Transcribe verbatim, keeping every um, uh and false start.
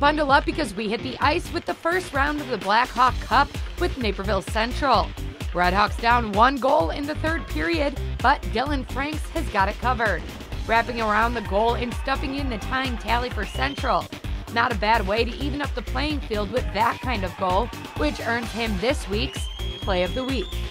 Bundle up because we hit the ice with the first round of the Blackhawk Cup with Naperville Central. Redhawks down one goal in the third period, but Dylan Franks has got it covered, wrapping around the goal and stuffing in the tying tally for Central. Not a bad way to even up the playing field with that kind of goal, which earns him this week's Play of the Week.